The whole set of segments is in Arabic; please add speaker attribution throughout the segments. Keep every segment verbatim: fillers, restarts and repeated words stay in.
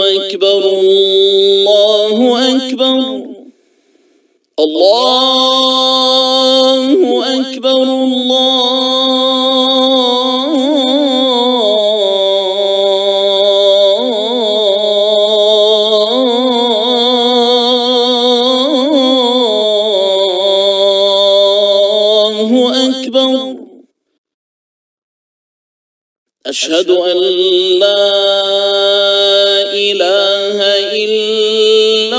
Speaker 1: أكبر الله أكبر الله أكبر الله أكبر. أشهد أن لا إله إلا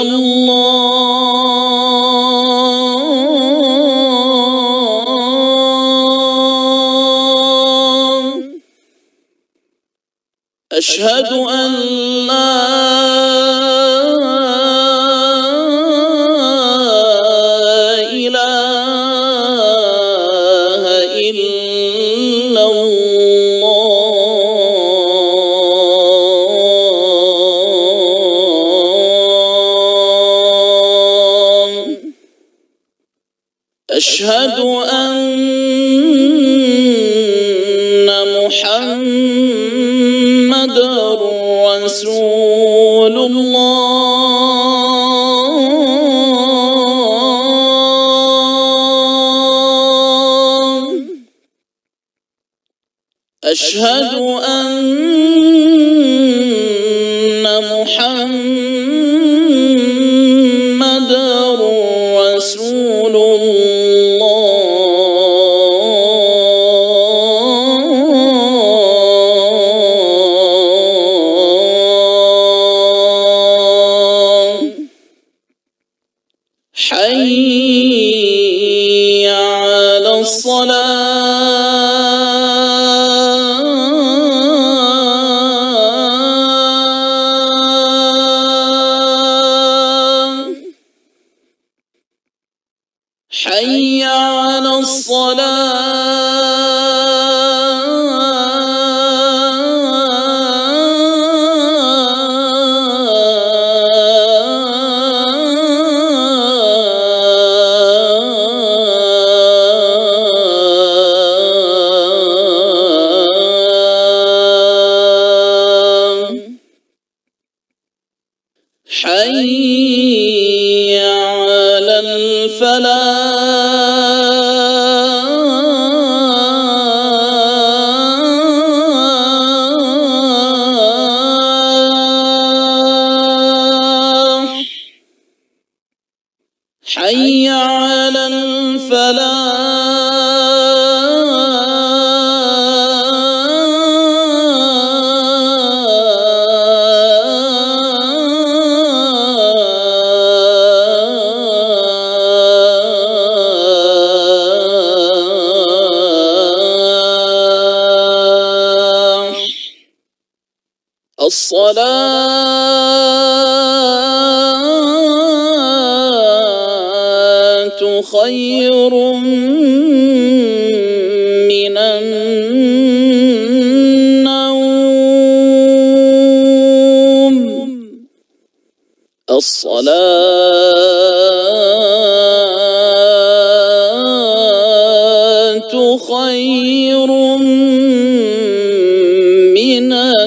Speaker 1: الله. أشهد أن لا إله إلا الله. أشهد أن محمدًا رسول الله. أشهد أن محمدًا رسول الله. حي على الصلاة. حي على الصلاة. حي على الفلاح. حي على الفلاح. الصلاة خير من النوم. الصلاة خير من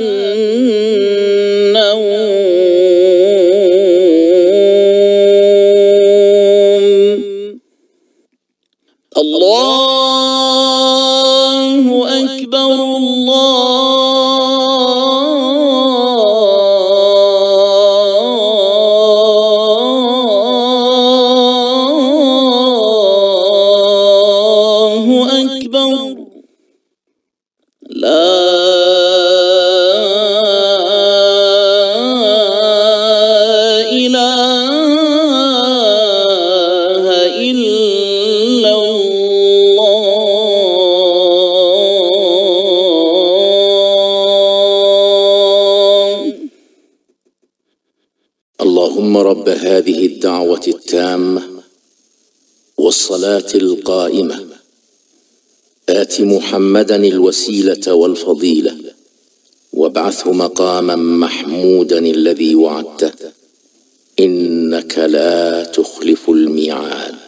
Speaker 1: النوم. الله أكبر الله أكبر. لا إله إلا الله.
Speaker 2: اللهم رب هذه الدعوة التامة والصلاة القائمة آت محمدا الوسيلة والفضيلة وابعثه مقاما محمودا الذي وعدته إنك لا تخلف الميعاد.